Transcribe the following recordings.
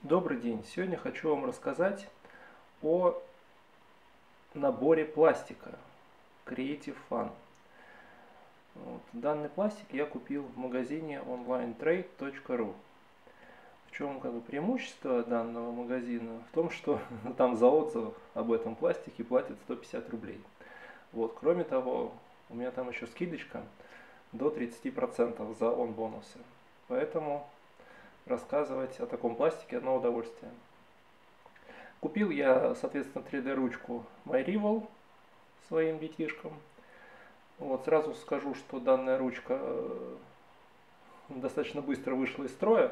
Добрый день! Сегодня хочу вам рассказать о наборе пластика Creative Fun. Данный пластик я купил в магазине onlinetrade.ru. В чем преимущество данного магазина? В том, что там за отзыв об этом пластике платят 150 рублей. Кроме того, у меня там еще скидочка до 30% за бонусы. Поэтому рассказывать о таком пластике одно удовольствие. Купил я, соответственно, 3D-ручку MyRival своим детишкам. Сразу скажу, что данная ручка достаточно быстро вышла из строя.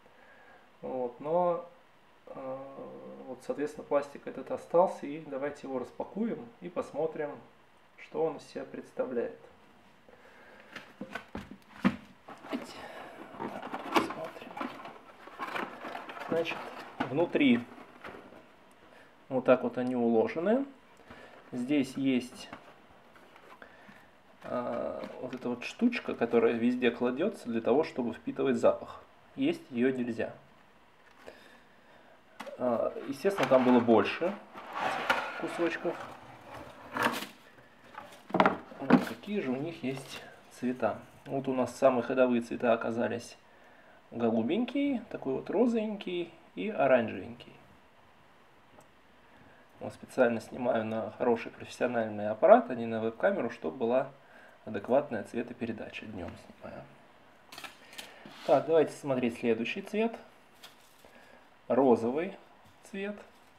Соответственно, пластик этот остался. И давайте его распакуем и посмотрим, что он из себя представляет. Смотрим. Значит, внутри вот так вот они уложены. Здесь есть вот эта вот штучка, которая везде кладется для того, чтобы впитывать запах. Есть ее нельзя. Естественно, там было больше кусочков. Какие же у них есть цвета. Вот у нас самые ходовые цвета оказались голубенький, такой вот розовенький и оранжевенький. Специально снимаю на хороший профессиональный аппарат, а не на веб-камеру, чтобы была адекватная цветопередача. Днем снимаю. Так, давайте смотреть следующий цвет. Розовый цвет.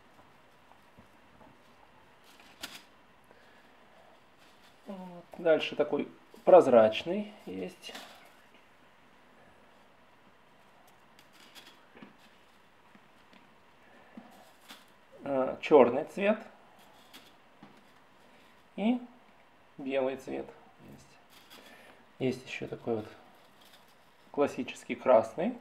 Дальше такой прозрачный есть. Черный цвет и белый цвет есть еще такой вот классический красный,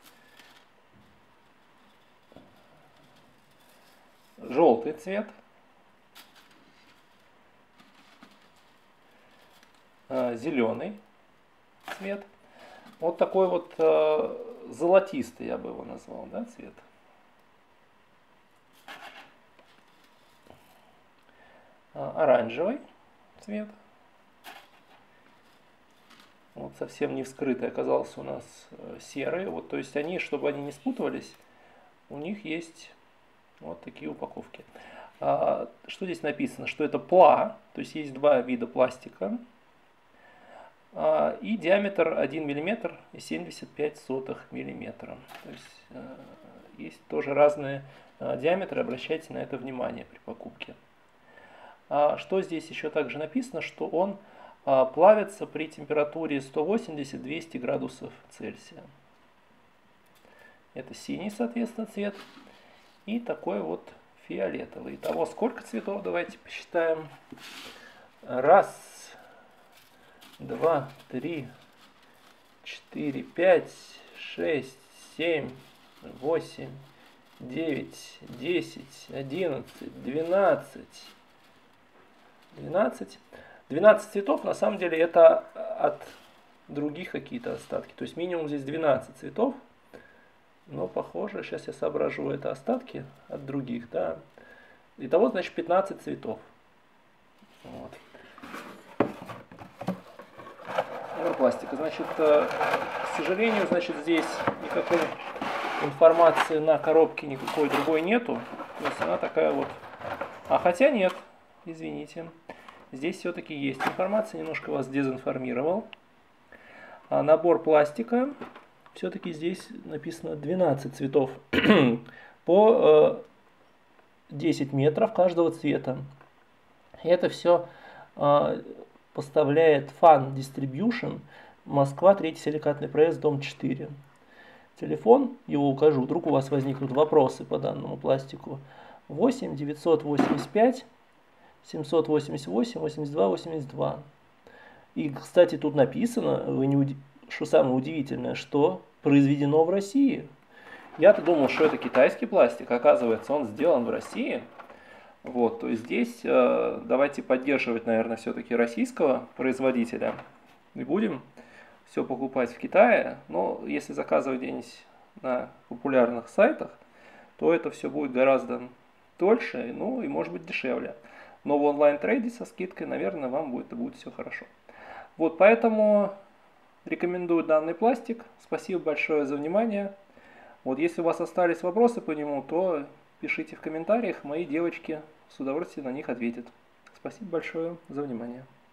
желтый цвет, зеленый цвет, вот такой вот золотистый, я бы его назвал, да, цвет. Оранжевый цвет. Совсем не вскрытый оказался у нас серый. То есть они, чтобы они не спутывались, у них есть вот такие упаковки. Что здесь написано? Что это ПЛА, то есть есть два вида пластика. И диаметр 1 мм и 75 мм. То есть есть тоже разные диаметры, обращайте на это внимание при покупке. Что здесь еще также написано, что он плавится при температуре 180-200 градусов Цельсия. Это синий, соответственно, цвет. И такой вот фиолетовый. Итого сколько цветов? Давайте посчитаем. 1, 2, 3, 4, 5, 6, 7, 8, 9, 10, 11, 12. 12 цветов, на самом деле, это от других какие-то остатки. То есть минимум здесь 12 цветов. Но похоже, сейчас я соображу, это остатки от других. Да. Итого, значит, 15 цветов. Пластика. Значит, к сожалению, значит, здесь никакой информации на коробке никакой другой нету. То есть она такая вот. Хотя нет. Извините. Здесь все-таки есть информация, немножко вас дезинформировал. Набор пластика. Все-таки здесь написано 12 цветов по 10 метров каждого цвета. И это все поставляет Fun Distribution, Москва, 3-й силикатный проезд, дом 4. Телефон, его укажу, вдруг у вас возникнут вопросы по данному пластику. 8 985 788 82 82. И, кстати, тут написано, что самое удивительное, что произведено в России. Я-то думал, что это китайский пластик, оказывается, он сделан в России. То есть здесь давайте поддерживать, наверное, все-таки российского производителя. И будем все покупать в Китае. Но если заказывать где-нибудь на популярных сайтах, то это все будет гораздо дольше, ну и может быть дешевле. Но в онлайн-трейде со скидкой, наверное, вам будет все хорошо. Вот поэтому рекомендую данный пластик. Спасибо большое за внимание. Вот если у вас остались вопросы по нему, то пишите в комментариях, мои девочки с удовольствием на них ответят. Спасибо большое за внимание.